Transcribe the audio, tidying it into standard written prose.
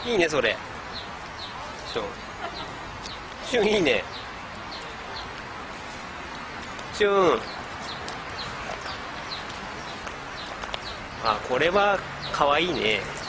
いいねそれ。シュンいいね。シュン。あ、これはかわいいね。